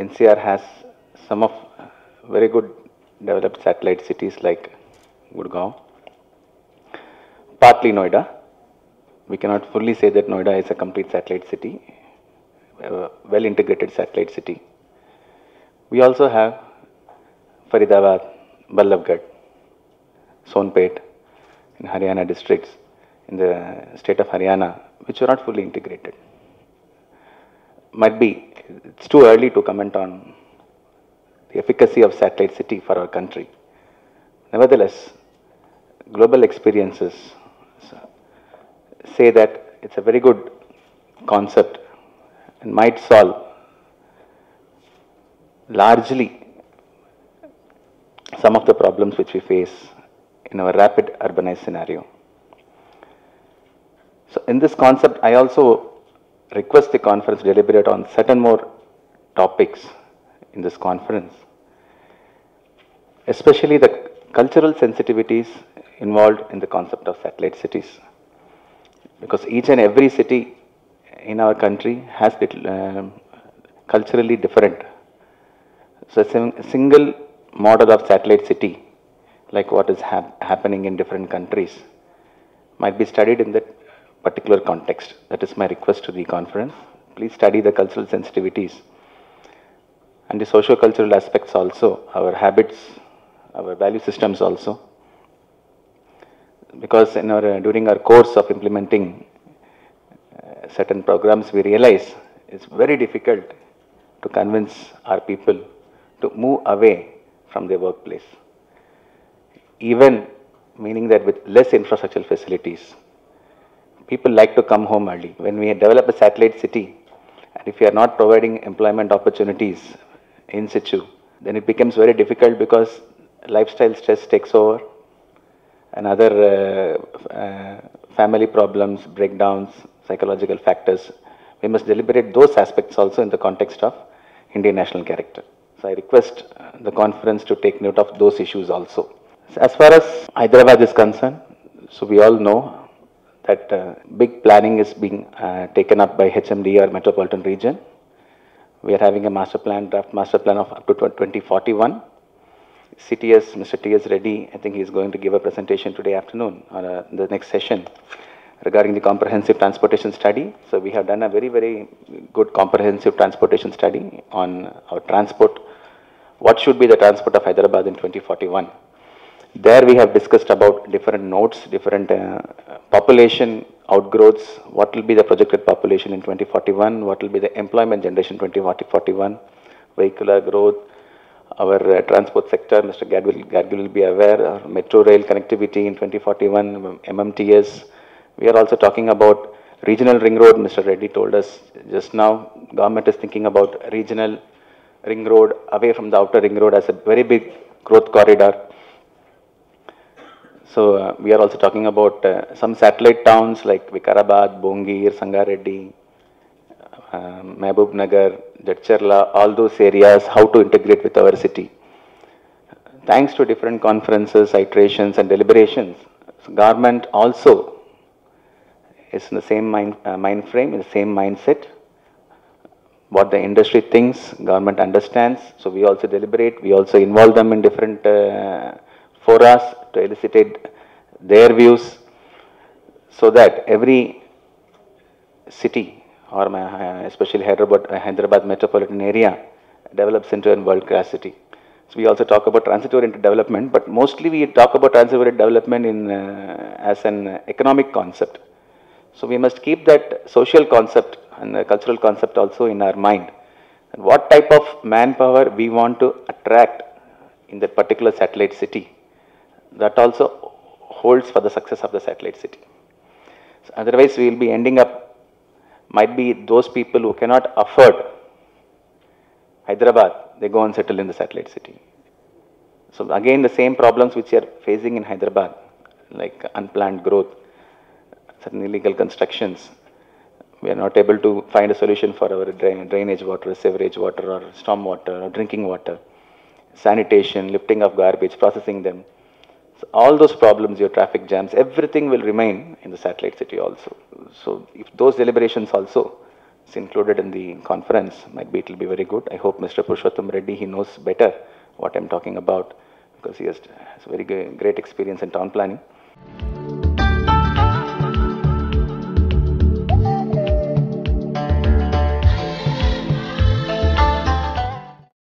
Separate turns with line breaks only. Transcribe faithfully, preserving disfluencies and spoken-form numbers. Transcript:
N C R has some of very good developed satellite cities like Gurgaon, partly Noida. We cannot fully say that Noida is a complete satellite city, a well integrated satellite city. We also have Faridabad, Ballabgarh, Sonpet in Haryana districts in the state of Haryana, which are not fully integrated. Might be, it's too early to comment on the efficacy of satellite city for our country. Nevertheless, global experiences say that it's a very good concept and might solve largely some of the problems which we face in our rapid urbanized scenario. So in this concept, I also request the conference to deliberate on certain more topics in this conference, especially the cultural sensitivities involved in the concept of satellite cities. Because each and every city in our country has little, um, culturally different. So a single model of satellite city, like what is hap happening in different countries, might be studied in that particular context. That is my request to the conference. Please study the cultural sensitivities and the socio-cultural aspects also, our habits, our value systems also. Because in our, uh, during our course of implementing uh, certain programs, we realize it's very difficult to convince our people to move away from their workplace. Even meaning that with less infrastructural facilities, people like to come home early. When we develop a satellite city, and if we are not providing employment opportunities in situ, then it becomes very difficult because lifestyle stress takes over and other uh, uh, family problems, breakdowns, psychological factors. We must deliberate those aspects also in the context of Indian national character. So I request the conference to take note of those issues also. So as far as Hyderabad is concerned, so we all know that uh, big planning is being uh, taken up by H M D or Metropolitan Region. We are having a master plan, draft master plan of up to twenty forty-one. C T S, Mister T S Reddy, I think he is going to give a presentation today afternoon or uh, the next session regarding the comprehensive transportation study. So we have done a very, very good comprehensive transportation study on our transport. What should be the transport of Hyderabad in twenty forty-one? There we have discussed about different nodes, different uh, population outgrowths. What will be the projected population in twenty forty-one? What will be the employment generation twenty forty-one? Vehicular growth. Our uh, transport sector, Mister Gadgil, Gadgil will be aware, our metro rail connectivity in twenty forty-one, M M T S. We are also talking about regional ring road. Mister Reddy told us just now, government is thinking about regional ring road away from the outer ring road as a very big growth corridor. So uh, we are also talking about uh, some satellite towns like Vikarabad, Bongir, Sangareddy, um, Mehboob Nagar, Jadcherla, all those areas, how to integrate with our city. Thanks to different conferences, iterations and deliberations, so government also is in the same mind, uh, mind frame, in the same mindset. What the industry thinks, government understands. So we also deliberate, we also involve them in different uh, forums to elicit their views, so that every city, or my, especially Hyderabad, Hyderabad metropolitan area, develops into a world-class city. So we also talk about transit-oriented development, but mostly we talk about transit-oriented development in uh, as an economic concept. So we must keep that social concept and the cultural concept also in our mind. And what type of manpower we want to attract in that particular satellite city, that also holds for the success of the satellite city. So otherwise, we will be ending up, might be those people who cannot afford Hyderabad, they go and settle in the satellite city. So again, the same problems which we are facing in Hyderabad, like unplanned growth, certain illegal constructions. We are not able to find a solution for our drain, drainage water, sewerage water, or storm water, or drinking water, sanitation, lifting of garbage, processing them. So all those problems, your traffic jams, everything will remain in the satellite city also. So if those deliberations also is included in the conference, might be it will be very good. I hope Mister Purushottam Reddy, he knows better what I'm talking about, because he has, has very great experience in town planning.